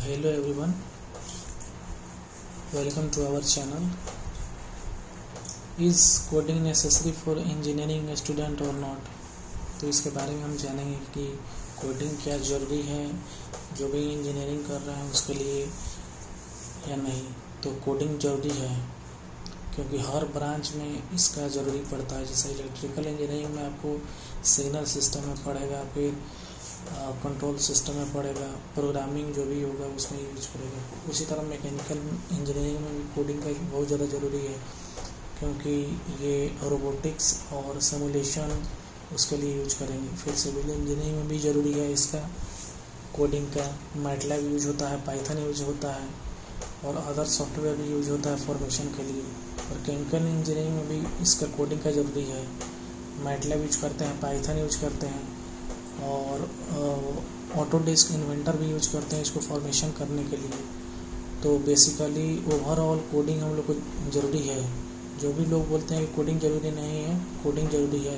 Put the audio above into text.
Hello everyone, welcome to our channel. Is coding necessary for engineering student or not? तो इसके बारे में हम जानेंगे कि कोडिंग क्या ज़रूरी है जो भी इंजीनियरिंग कर रहे हैं उसके लिए या नहीं। तो कोडिंग ज़रूरी है क्योंकि हर ब्रांच में इसका ज़रूरी पड़ता है। जैसे इलेक्ट्रिकल इंजीनियरिंग में आपको सिग्नल सिस्टम में पड़ेगा, फिर कंट्रोल सिस्टम में पड़ेगा, प्रोग्रामिंग जो भी होगा उसमें यूज करेगा। उसी तरह मैकेनिकल इंजीनियरिंग में भी कोडिंग का बहुत ज़्यादा ज़रूरी है क्योंकि ये रोबोटिक्स और सिमुलेशन उसके लिए यूज करेंगे। फिर सिविल इंजीनियरिंग में भी ज़रूरी है इसका कोडिंग का। मैटलैब यूज होता है, पाइथन यूज होता है और अदर सॉफ्टवेयर भी यूज होता है फॉर्मेशन के लिए। और केमिकल इंजीनियरिंग में भी इसका कोडिंग का ज़रूरी है। मैटलैब यूज करते हैं, पाइथन यूज करते हैं और ऑटोडेस्क इन्वेंटर भी यूज करते हैं इसको फॉर्मेशन करने के लिए। तो बेसिकली ओवरऑल कोडिंग हम लोग को ज़रूरी है। जो भी लोग बोलते हैं कि कोडिंग ज़रूरी नहीं है, कोडिंग ज़रूरी है।